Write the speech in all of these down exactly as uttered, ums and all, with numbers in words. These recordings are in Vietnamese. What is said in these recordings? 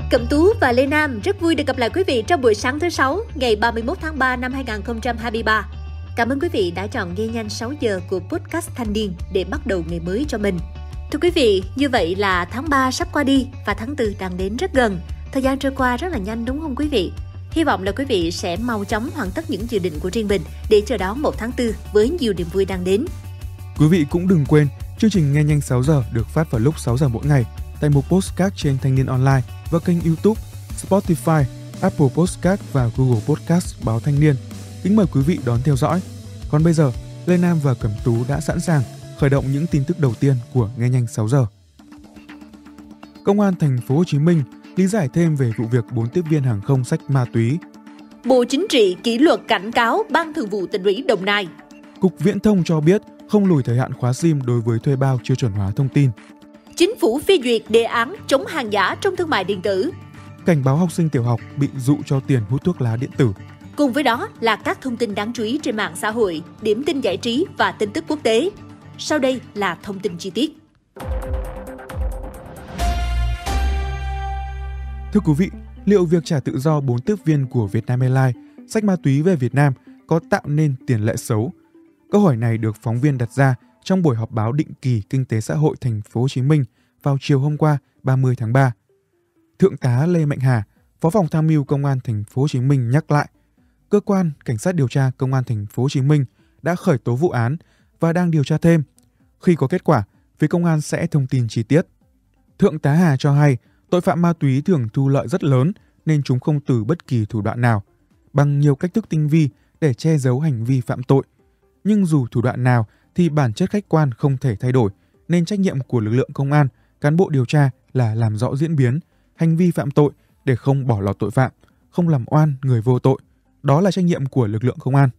Cẩm Tú và Lê Nam rất vui được gặp lại quý vị trong buổi sáng thứ sáu ngày ba mươi mốt tháng ba năm hai nghìn không trăm hai mươi ba. Cảm ơn quý vị đã chọn nghe nhanh sáu giờ của podcast Thanh Niên để bắt đầu ngày mới cho mình. Thưa quý vị, như vậy là tháng ba sắp qua đi và tháng tư đang đến rất gần. Thời gian trôi qua rất là nhanh đúng không quý vị? Hy vọng là quý vị sẽ mau chóng hoàn tất những dự định của riêng mình để chờ đón một tháng tư với nhiều niềm vui đang đến. Quý vị cũng đừng quên, chương trình Nghe nhanh sáu giờ được phát vào lúc sáu giờ mỗi ngày tại mục podcast trên Thanh Niên Online và kênh YouTube, Spotify, Apple Podcast và Google Podcast báo Thanh Niên. Kính mời quý vị đón theo dõi. Còn bây giờ, Lê Nam và Cẩm Tú đã sẵn sàng khởi động những tin tức đầu tiên của Nghe nhanh sáu giờ. Công an thành phố Hồ Chí Minh lý giải thêm về vụ việc bốn tiếp viên hàng không xách ma túy. Bộ Chính trị kỷ luật cảnh cáo Ban Thường vụ Tỉnh ủy Đồng Nai. Cục Viễn thông cho biết không lùi thời hạn khóa sim đối với thuê bao chưa chuẩn hóa thông tin. Chính phủ phê duyệt đề án chống hàng giả trong thương mại điện tử. Cảnh báo học sinh tiểu học bị dụ cho tiền hút thuốc lá điện tử. Cùng với đó là các thông tin đáng chú ý trên mạng xã hội, điểm tin giải trí và tin tức quốc tế. Sau đây là thông tin chi tiết. Thưa quý vị, liệu việc trả tự do bốn tiếp viên của Vietnam Airlines xách ma túy về Việt Nam có tạo nên tiền lệ xấu? Câu hỏi này được phóng viên đặt ra trong buổi họp báo định kỳ Kinh tế xã hội Thành phố Hồ Chí Minh vào chiều hôm qua ba mươi tháng ba. Thượng tá Lê Mạnh Hà, Phó phòng tham mưu Công an Thành phố Hồ Chí Minh nhắc lại, cơ quan cảnh sát điều tra Công an Thành phố Hồ Chí Minh đã khởi tố vụ án và đang điều tra thêm. Khi có kết quả, phía công an sẽ thông tin chi tiết. Thượng tá Hà cho hay, tội phạm ma túy thường thu lợi rất lớn nên chúng không từ bất kỳ thủ đoạn nào, bằng nhiều cách thức tinh vi để che giấu hành vi phạm tội. Nhưng dù thủ đoạn nào thì bản chất khách quan không thể thay đổi, nên trách nhiệm của lực lượng công an, cán bộ điều tra là làm rõ diễn biến, hành vi phạm tội để không bỏ lọt tội phạm, không làm oan người vô tội. Đó là trách nhiệm của lực lượng công an.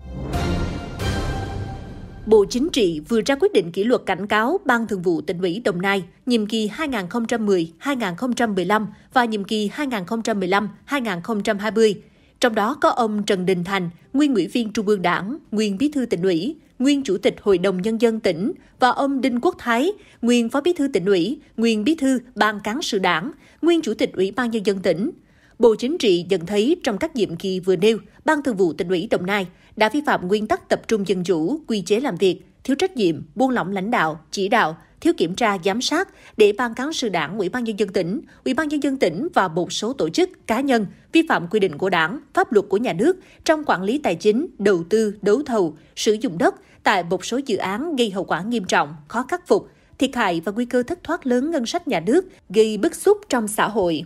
Bộ Chính trị vừa ra quyết định kỷ luật cảnh cáo Ban Thường vụ Tỉnh ủy Đồng Nai nhiệm kỳ hai nghìn không trăm mười đến hai nghìn không trăm mười lăm và nhiệm kỳ hai nghìn không trăm mười lăm đến hai nghìn không trăm hai mươi. Trong đó có ông Trần Đình Thành, nguyên Ủy viên Trung ương Đảng, nguyên Bí thư Tỉnh ủy, nguyên Chủ tịch Hội đồng Nhân dân tỉnh và ông Đinh Quốc Thái, nguyên Phó Bí thư Tỉnh ủy, nguyên Bí thư Ban Cán sự Đảng, nguyên Chủ tịch Ủy ban Nhân dân tỉnh. Bộ Chính trị nhận thấy trong các nhiệm kỳ vừa nêu, Ban Thường vụ Tỉnh ủy Đồng Nai đã vi phạm nguyên tắc tập trung dân chủ, quy chế làm việc, thiếu trách nhiệm, buông lỏng lãnh đạo, chỉ đạo, thiếu kiểm tra giám sát để Ban Cán sự Đảng, Ủy ban Nhân dân tỉnh, Ủy ban Nhân dân tỉnh và một số tổ chức cá nhân vi phạm quy định của Đảng, pháp luật của nhà nước trong quản lý tài chính, đầu tư, đấu thầu, sử dụng đất tại một số dự án gây hậu quả nghiêm trọng, khó khắc phục, thiệt hại và nguy cơ thất thoát lớn ngân sách nhà nước, gây bức xúc trong xã hội.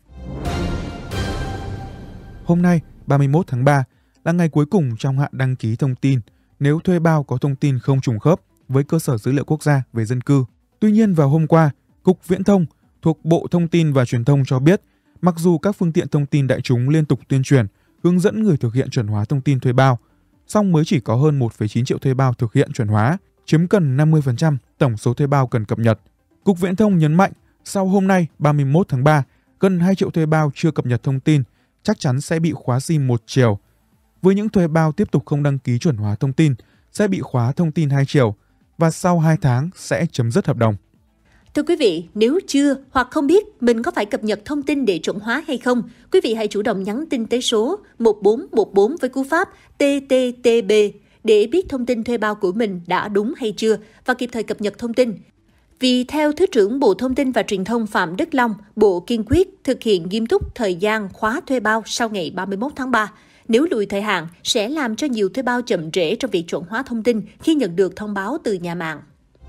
Hôm nay, ba mươi mốt tháng ba, là ngày cuối cùng trong hạn đăng ký thông tin nếu thuê bao có thông tin không trùng khớp với cơ sở dữ liệu quốc gia về dân cư. Tuy nhiên vào hôm qua, Cục Viễn thông thuộc Bộ Thông tin và Truyền thông cho biết, mặc dù các phương tiện thông tin đại chúng liên tục tuyên truyền, hướng dẫn người thực hiện chuẩn hóa thông tin thuê bao, song mới chỉ có hơn một phẩy chín triệu thuê bao thực hiện chuẩn hóa, chiếm gần năm mươi phần trăm tổng số thuê bao cần cập nhật. Cục Viễn thông nhấn mạnh, sau hôm nay ba mươi mốt tháng ba, gần hai triệu thuê bao chưa cập nhật thông tin chắc chắn sẽ bị khóa sim một chiều. Với những thuê bao tiếp tục không đăng ký chuẩn hóa thông tin sẽ bị khóa thông tin hai chiều và sau hai tháng sẽ chấm dứt hợp đồng. Thưa quý vị, nếu chưa hoặc không biết mình có phải cập nhật thông tin để chuẩn hóa hay không, quý vị hãy chủ động nhắn tin tới số một bốn một bốn với cú pháp T T T B để biết thông tin thuê bao của mình đã đúng hay chưa và kịp thời cập nhật thông tin. Vì theo Thứ trưởng Bộ Thông tin và Truyền thông Phạm Đức Long, Bộ kiên quyết thực hiện nghiêm túc thời gian khóa thuê bao sau ngày ba mươi mốt tháng ba. Nếu lùi thời hạn, sẽ làm cho nhiều thuê bao chậm trễ trong việc chuẩn hóa thông tin khi nhận được thông báo từ nhà mạng.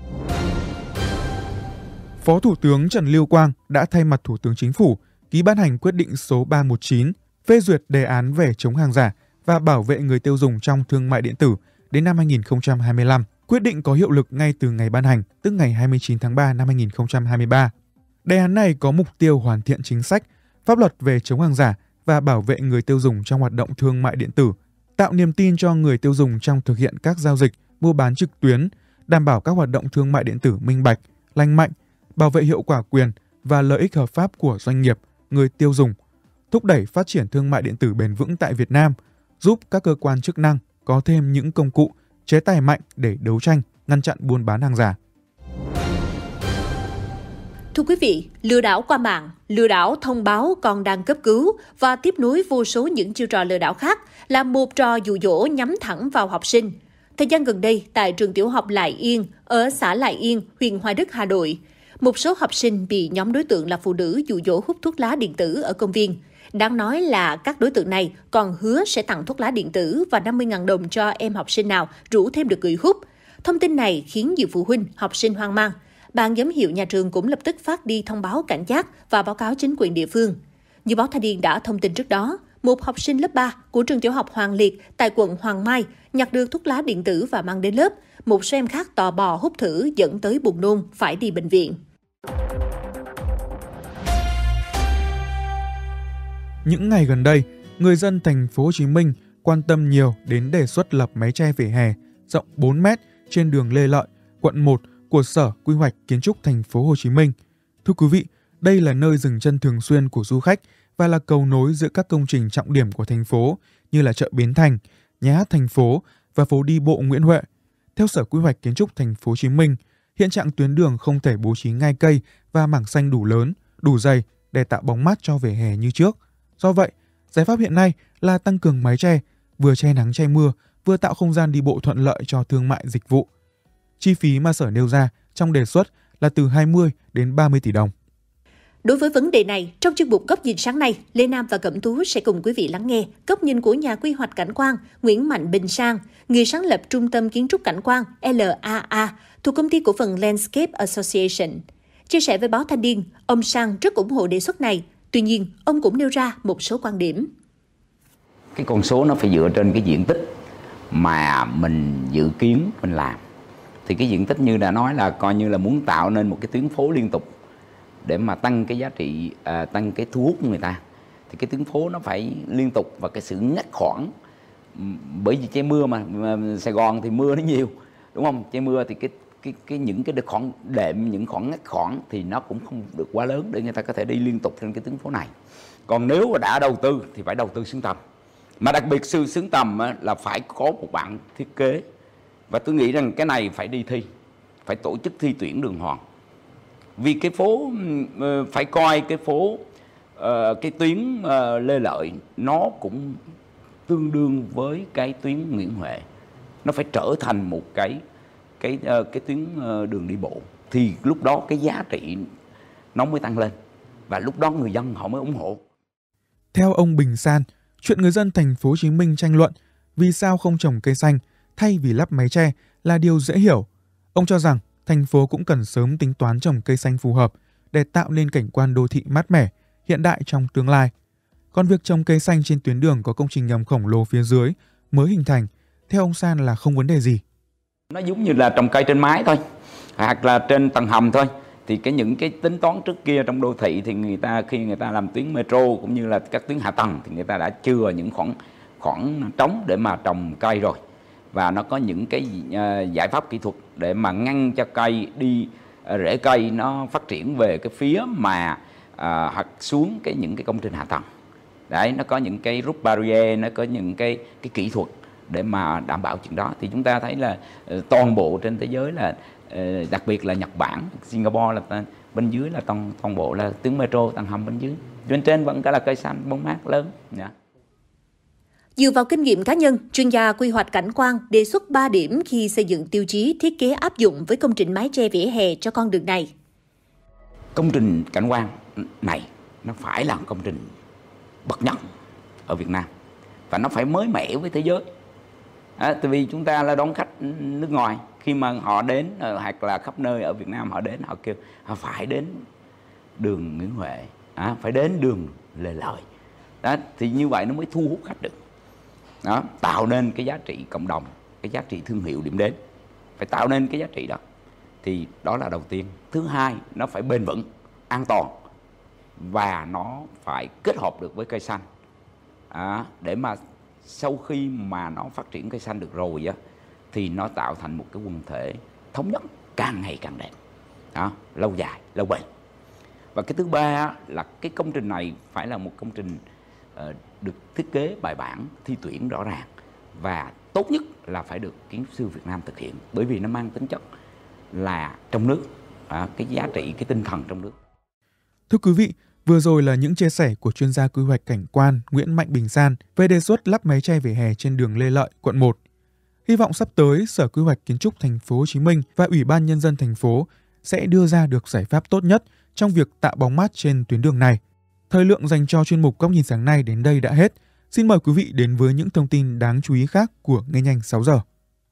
Phó Thủ tướng Trần Lưu Quang đã thay mặt Thủ tướng Chính phủ ký ban hành quyết định số ba trăm mười chín phê duyệt đề án về chống hàng giả và bảo vệ người tiêu dùng trong thương mại điện tử đến năm hai nghìn không trăm hai mươi lăm. Quyết định có hiệu lực ngay từ ngày ban hành, tức ngày hai mươi chín tháng ba năm hai nghìn không trăm hai mươi ba. Đề án này có mục tiêu hoàn thiện chính sách, pháp luật về chống hàng giả và bảo vệ người tiêu dùng trong hoạt động thương mại điện tử, tạo niềm tin cho người tiêu dùng trong thực hiện các giao dịch, mua bán trực tuyến, đảm bảo các hoạt động thương mại điện tử minh bạch, lành mạnh, bảo vệ hiệu quả quyền và lợi ích hợp pháp của doanh nghiệp, người tiêu dùng, thúc đẩy phát triển thương mại điện tử bền vững tại Việt Nam, giúp các cơ quan chức năng có thêm những công cụ, chế tài mạnh để đấu tranh, ngăn chặn buôn bán hàng giả. Thưa quý vị, lừa đảo qua mạng, lừa đảo thông báo con đang cấp cứu và tiếp nối vô số những chiêu trò lừa đảo khác là một trò dụ dỗ nhắm thẳng vào học sinh. Thời gian gần đây, tại trường tiểu học Lại Yên, ở xã Lại Yên, huyện Hoài Đức, Hà Nội, một số học sinh bị nhóm đối tượng là phụ nữ dụ dỗ hút thuốc lá điện tử ở công viên. Đáng nói là các đối tượng này còn hứa sẽ tặng thuốc lá điện tử và năm mươi nghìn đồng cho em học sinh nào rủ thêm được người hút. Thông tin này khiến nhiều phụ huynh, học sinh hoang mang. Ban giám hiệu nhà trường cũng lập tức phát đi thông báo cảnh giác và báo cáo chính quyền địa phương. Như báo Thanh niên đã thông tin trước đó, một học sinh lớp ba của trường tiểu học Hoàng Liệt tại quận Hoàng Mai nhặt được thuốc lá điện tử và mang đến lớp. Một số em khác tò mò hút thử dẫn tới buồn nôn phải đi bệnh viện. Những ngày gần đây, người dân thành phố Hồ Chí Minh quan tâm nhiều đến đề xuất lập mái che vỉa hè rộng bốn mét trên đường Lê Lợi, quận một của Sở Quy hoạch Kiến trúc thành phố Hồ Chí Minh. Thưa quý vị, đây là nơi dừng chân thường xuyên của du khách và là cầu nối giữa các công trình trọng điểm của thành phố như là chợ Bến Thành, nhà hát thành phố và phố đi bộ Nguyễn Huệ. Theo Sở Quy hoạch Kiến trúc thành phố Hồ Chí Minh, hiện trạng tuyến đường không thể bố trí ngai cây và mảng xanh đủ lớn, đủ dày để tạo bóng mát cho vỉa hè như trước. Do vậy, giải pháp hiện nay là tăng cường mái che, vừa che nắng che mưa, vừa tạo không gian đi bộ thuận lợi cho thương mại dịch vụ. Chi phí mà Sở nêu ra trong đề xuất là từ hai mươi đến ba mươi tỷ đồng. Đối với vấn đề này, trong chuyên mục Góc nhìn sáng nay, Lê Nam và Cẩm Tú sẽ cùng quý vị lắng nghe góc nhìn của nhà quy hoạch cảnh quan Nguyễn Mạnh Bình Sang, người sáng lập Trung tâm Kiến trúc Cảnh quan L A A thuộc công ty cổ phần Landscape Association. Chia sẻ với báo Thanh niên, ông Sang rất ủng hộ đề xuất này. Tuy nhiên, ông cũng nêu ra một số quan điểm. Cái con số nó phải dựa trên cái diện tích mà mình dự kiến mình làm. Thì cái diện tích như đã nói là coi như là muốn tạo nên một cái tuyến phố liên tục để mà tăng cái giá trị, à, tăng cái thu hút của người ta. Thì cái tuyến phố nó phải liên tục và cái sự ngắt khoảng. Bởi vì che mưa mà, mà Sài Gòn thì mưa nó nhiều, đúng không? Che mưa thì cái cái cái những cái khoảng đệm, những khoảng ngắt khoảng thì nó cũng không được quá lớn để người ta có thể đi liên tục trên cái tuyến phố này. Còn nếu mà đã đầu tư thì phải đầu tư xứng tầm. Mà đặc biệt sự xứng tầm là phải có một bạn thiết kế. Và tôi nghĩ rằng cái này phải đi thi, phải tổ chức thi tuyển đường hoàng. Vì cái phố, phải coi cái phố, cái tuyến Lê Lợi nó cũng tương đương với cái tuyến Nguyễn Huệ. Nó phải trở thành một cái cái cái tuyến đường đi bộ. Thì lúc đó cái giá trị nó mới tăng lên. Và lúc đó người dân họ mới ủng hộ. Theo ông Bình San, chuyện người dân thành phố Hồ Chí Minh tranh luận vì sao không trồng cây xanh thay vì lắp mái che là điều dễ hiểu. Ông cho rằng thành phố cũng cần sớm tính toán trồng cây xanh phù hợp để tạo nên cảnh quan đô thị mát mẻ, hiện đại trong tương lai. Còn việc trồng cây xanh trên tuyến đường có công trình ngầm khổng lồ phía dưới mới hình thành, theo ông San là không vấn đề gì. Nó giống như là trồng cây trên mái thôi, hoặc là trên tầng hầm thôi. Thì cái những cái tính toán trước kia trong đô thị thì người ta khi người ta làm tuyến metro cũng như là các tuyến hạ tầng thì người ta đã chừa những khoảng khoảng trống để mà trồng cây rồi. Và nó có những cái uh, giải pháp kỹ thuật để mà ngăn cho cây đi, uh, rễ cây nó phát triển về cái phía mà uh, hoặc xuống cái những cái công trình hạ tầng. Đấy, nó có những cái roof barrier, nó có những cái cái kỹ thuật để mà đảm bảo chuyện đó. Thì chúng ta thấy là uh, toàn bộ trên thế giới là uh, đặc biệt là Nhật Bản, Singapore là bên dưới là toàn toàn bộ là tuyến metro tầng hầm bên dưới. Bên trên vẫn cả là cây xanh bóng mát lớn. Yeah. Dựa vào kinh nghiệm cá nhân, chuyên gia quy hoạch cảnh quan đề xuất ba điểm khi xây dựng tiêu chí thiết kế áp dụng với công trình mái che vỉa hè cho con đường này. Công trình cảnh quan này nó phải là công trình bậc nhất ở Việt Nam và nó phải mới mẻ với thế giới. À, tại vì chúng ta là đón khách nước ngoài, khi mà họ đến hoặc là khắp nơi ở Việt Nam họ đến họ kêu họ phải đến đường Nguyễn Huệ, à, phải đến đường Lê Lợi. Đó, thì như vậy nó mới thu hút khách được. Đó, tạo nên cái giá trị cộng đồng, cái giá trị thương hiệu điểm đến, phải tạo nên cái giá trị đó. Thì đó là đầu tiên. Thứ hai, nó phải bền vững, an toàn và nó phải kết hợp được với cây xanh. À, để mà sau khi mà nó phát triển cây xanh được rồi á, thì nó tạo thành một cái quần thể thống nhất càng ngày càng đẹp. Đó, lâu dài, lâu bền. Và cái thứ ba là cái công trình này phải là một công trình uh, được thiết kế bài bản, thi tuyển rõ ràng và tốt nhất là phải được kiến trúc sư Việt Nam thực hiện, bởi vì nó mang tính chất là trong nước à, cái giá trị, cái tinh thần trong nước. Thưa quý vị, vừa rồi là những chia sẻ của chuyên gia quy hoạch cảnh quan Nguyễn Mạnh Bình San về đề xuất lắp máy che vỉa hè trên đường Lê Lợi, quận một. Hy vọng sắp tới, Sở Quy hoạch Kiến trúc Thành phố Hồ Chí Minh và Ủy ban Nhân dân thành phố sẽ đưa ra được giải pháp tốt nhất trong việc tạo bóng mát trên tuyến đường này. Thời lượng dành cho chuyên mục Góc nhìn sáng nay đến đây đã hết. Xin mời quý vị đến với những thông tin đáng chú ý khác của Nghe nhanh sáu giờ.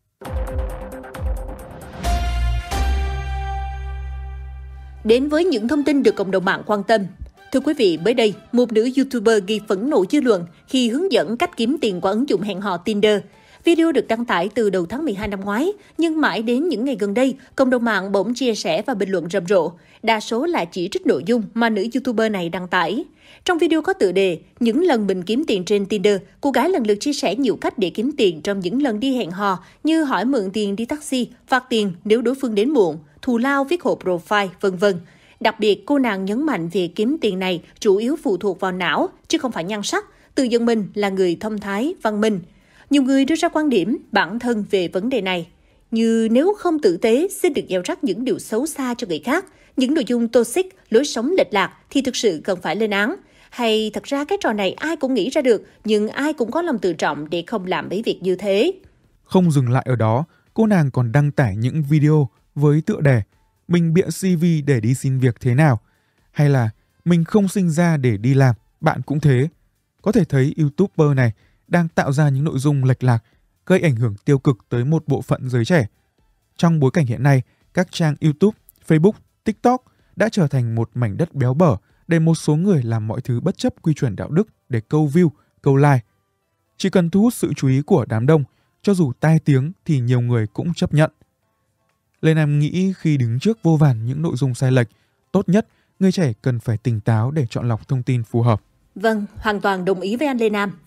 Đến với những thông tin được cộng đồng mạng quan tâm. Thưa quý vị, mới đây, một nữ YouTuber gây phẫn nộ dư luận khi hướng dẫn cách kiếm tiền qua ứng dụng hẹn hò Tinder. Video được đăng tải từ đầu tháng mười hai năm ngoái, nhưng mãi đến những ngày gần đây, cộng đồng mạng bỗng chia sẻ và bình luận rầm rộ. Đa số là chỉ trích nội dung mà nữ YouTuber này đăng tải. Trong video có tựa đề "Những lần mình kiếm tiền trên Tinder", cô gái lần lượt chia sẻ nhiều cách để kiếm tiền trong những lần đi hẹn hò như hỏi mượn tiền đi taxi, phạt tiền nếu đối phương đến muộn, thù lao viết hộ profile, vân vân. Đặc biệt, cô nàng nhấn mạnh việc kiếm tiền này chủ yếu phụ thuộc vào não, chứ không phải nhan sắc, tự nhận mình là người thông thái, văn minh. Nhiều người đưa ra quan điểm bản thân về vấn đề này, như nếu không tử tế, xin được gieo rắc những điều xấu xa cho người khác, những nội dung toxic, lối sống lệch lạc thì thực sự cần phải lên án. Hay thật ra cái trò này ai cũng nghĩ ra được, nhưng ai cũng có lòng tự trọng để không làm mấy việc như thế. Không dừng lại ở đó, cô nàng còn đăng tải những video với tựa đề "Mình bịa xê vê để đi xin việc thế nào?" hay là "Mình không sinh ra để đi làm, bạn cũng thế." Có thể thấy YouTuber này đang tạo ra những nội dung lệch lạc, gây ảnh hưởng tiêu cực tới một bộ phận giới trẻ. Trong bối cảnh hiện nay, các trang YouTube, Facebook, TikTok đã trở thành một mảnh đất béo bở để một số người làm mọi thứ bất chấp quy chuẩn đạo đức để câu view, câu like. Chỉ cần thu hút sự chú ý của đám đông, cho dù tai tiếng thì nhiều người cũng chấp nhận. Lê Nam nghĩ khi đứng trước vô vàn những nội dung sai lệch, tốt nhất người trẻ cần phải tỉnh táo để chọn lọc thông tin phù hợp. Vâng, hoàn toàn đồng ý với anh Lê Nam.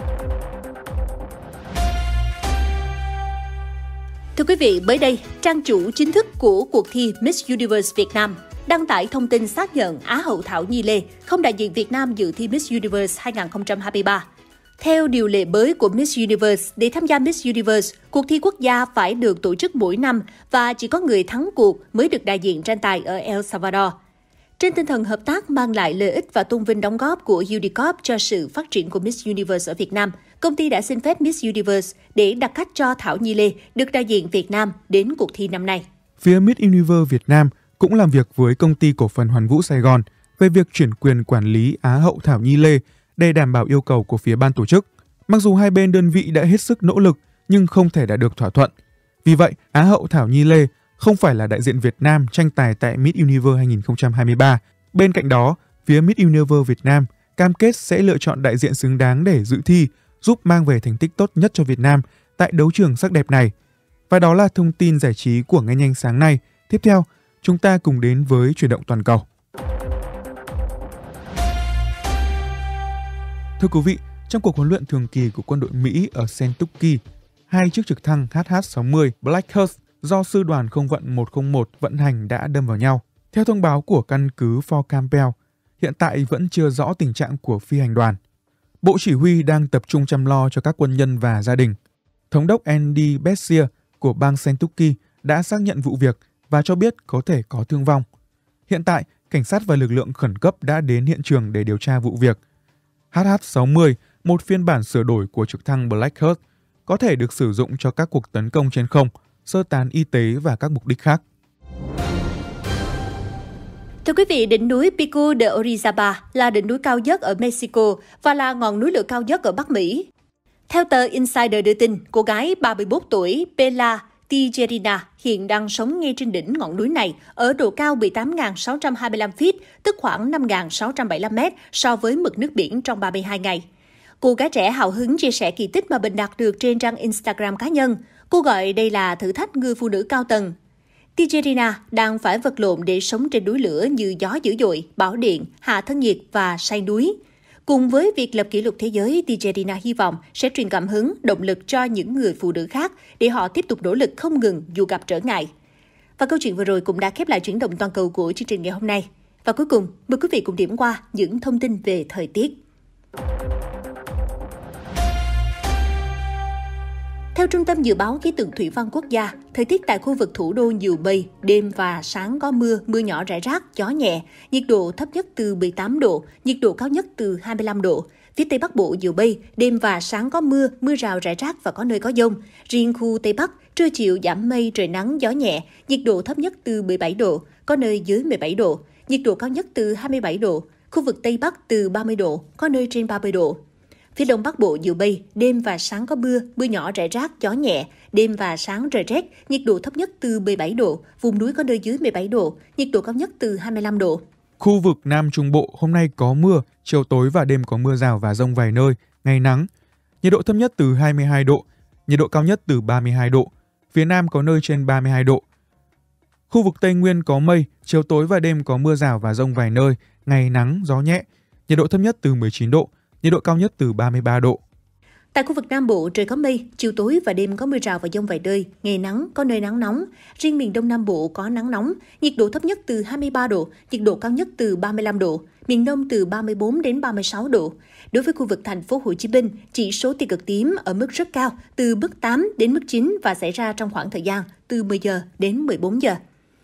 Thưa quý vị, mới đây, trang chủ chính thức của cuộc thi Miss Universe Việt Nam đăng tải thông tin xác nhận Á hậu Thảo Nhi Lê không đại diện Việt Nam dự thi Miss Universe hai không hai ba. Theo điều lệ mới của Miss Universe, để tham gia Miss Universe, cuộc thi quốc gia phải được tổ chức mỗi năm và chỉ có người thắng cuộc mới được đại diện tranh tài ở El Salvador. Trên tinh thần hợp tác mang lại lợi ích và tôn vinh đóng góp của Udicorp cho sự phát triển của Miss Universe ở Việt Nam, công ty đã xin phép Miss Universe để đặt cách cho Thảo Nhi Lê được đại diện Việt Nam đến cuộc thi năm nay. Phía Miss Universe Việt Nam cũng làm việc với công ty cổ phần Hoàn Vũ Sài Gòn về việc chuyển quyền quản lý Á hậu Thảo Nhi Lê để đảm bảo yêu cầu của phía ban tổ chức. Mặc dù hai bên đơn vị đã hết sức nỗ lực nhưng không thể đạt được thỏa thuận. Vì vậy, Á hậu Thảo Nhi Lê không phải là đại diện Việt Nam tranh tài tại Miss Universe hai không hai ba. Bên cạnh đó, phía Miss Universe Việt Nam cam kết sẽ lựa chọn đại diện xứng đáng để dự thi, giúp mang về thành tích tốt nhất cho Việt Nam tại đấu trường sắc đẹp này. Và đó là thông tin giải trí của Nghe nhanh sáng nay. Tiếp theo, chúng ta cùng đến với chuyển động toàn cầu. Thưa quý vị, trong cuộc huấn luyện thường kỳ của quân đội Mỹ ở Kentucky, hai chiếc trực thăng H H sáu mươi Blackhawk do sư đoàn không vận một không một vận hành đã đâm vào nhau. Theo thông báo của căn cứ Fort Campbell, hiện tại vẫn chưa rõ tình trạng của phi hành đoàn. Bộ chỉ huy đang tập trung chăm lo cho các quân nhân và gia đình. Thống đốc Andy Beshear của bang Kentucky đã xác nhận vụ việc và cho biết có thể có thương vong. Hiện tại, cảnh sát và lực lượng khẩn cấp đã đến hiện trường để điều tra vụ việc. H H sáu mươi, một phiên bản sửa đổi của trực thăng Blackhawk, có thể được sử dụng cho các cuộc tấn công trên không, sơ tán y tế và các mục đích khác. Thưa quý vị, đỉnh núi Pico de Orizaba là đỉnh núi cao nhất ở Mexico và là ngọn núi lửa cao nhất ở Bắc Mỹ. Theo tờ Insider đưa tin, cô gái ba mươi mốt tuổi Bella Tijerina hiện đang sống ngay trên đỉnh ngọn núi này ở độ cao mười tám nghìn sáu trăm hai mươi lăm feet, tức khoảng năm nghìn sáu trăm bảy mươi lăm mét so với mực nước biển trong ba mươi hai ngày. Cô gái trẻ hào hứng chia sẻ kỳ tích mà mình đạt được trên trang Instagram cá nhân. Cô gọi đây là thử thách người phụ nữ cao tầng. Tijerina đang phải vật lộn để sống trên núi lửa như gió dữ dội, bão điện, hạ thân nhiệt và say núi. Cùng với việc lập kỷ lục thế giới, Tijerina hy vọng sẽ truyền cảm hứng, động lực cho những người phụ nữ khác để họ tiếp tục nỗ lực không ngừng dù gặp trở ngại. Và câu chuyện vừa rồi cũng đã khép lại chuyển động toàn cầu của chương trình ngày hôm nay. Và cuối cùng, mời quý vị cùng điểm qua những thông tin về thời tiết. Theo Theo Trung tâm Dự báo Khí tượng Thủy văn Quốc gia, thời tiết tại khu vực thủ đô nhiều mây, đêm và sáng có mưa, mưa nhỏ rải rác, gió nhẹ, nhiệt độ thấp nhất từ mười tám độ, nhiệt độ cao nhất từ hai mươi lăm độ. Phía Tây Bắc Bộ nhiều mây, đêm và sáng có mưa, mưa rào rải rác và có nơi có dông. Riêng khu Tây Bắc, trưa chiều giảm mây, trời nắng, gió nhẹ, nhiệt độ thấp nhất từ mười bảy độ, có nơi dưới mười bảy độ, nhiệt độ cao nhất từ hai mươi bảy độ. Khu vực Tây Bắc từ ba mươi độ, có nơi trên ba mươi độ. Phía Đông Bắc Bộ nhiều mây, đêm và sáng có mưa, mưa nhỏ rải rác, gió nhẹ, đêm và sáng trời rét, nhiệt độ thấp nhất từ mười bảy độ, vùng núi có nơi dưới mười bảy độ, nhiệt độ cao nhất từ hai mươi lăm độ. Khu vực Nam Trung Bộ hôm nay có mưa, chiều tối và đêm có mưa rào và dông vài nơi, ngày nắng. Nhiệt độ thấp nhất từ hai mươi hai độ, nhiệt độ cao nhất từ ba mươi hai độ, phía Nam có nơi trên ba mươi hai độ. Khu vực Tây Nguyên có mây, chiều tối và đêm có mưa rào và dông vài nơi, ngày nắng, gió nhẹ, nhiệt độ thấp nhất từ mười chín độ, nhiệt độ cao nhất từ ba mươi ba độ. Tại khu vực Nam Bộ, trời có mây, chiều tối và đêm có mưa rào và dông vài nơi, ngày nắng, có nơi nắng nóng. Riêng miền Đông Nam Bộ có nắng nóng, nhiệt độ thấp nhất từ hai mươi ba độ, nhiệt độ cao nhất từ ba mươi lăm độ, miền Đông từ ba mươi bốn đến ba mươi sáu độ. Đối với khu vực thành phố Hồ Chí Minh, chỉ số tia cực tím ở mức rất cao, từ mức tám đến mức chín và xảy ra trong khoảng thời gian từ mười giờ đến mười bốn giờ.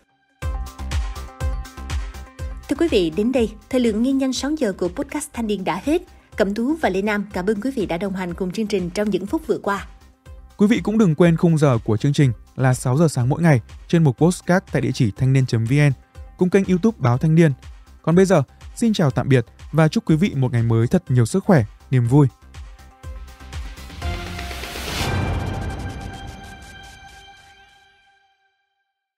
Thưa quý vị, đến đây, thời lượng nghe nhanh sáu giờ của podcast Thanh Niên đã hết. Cẩm Tú và Lê Nam cảm ơn quý vị đã đồng hành cùng chương trình trong những phút vừa qua. Quý vị cũng đừng quên khung giờ của chương trình là sáu giờ sáng mỗi ngày trên một podcast tại địa chỉ thanh niên chấm vn cùng kênh YouTube Báo Thanh Niên. Còn bây giờ, xin chào tạm biệt và chúc quý vị một ngày mới thật nhiều sức khỏe, niềm vui.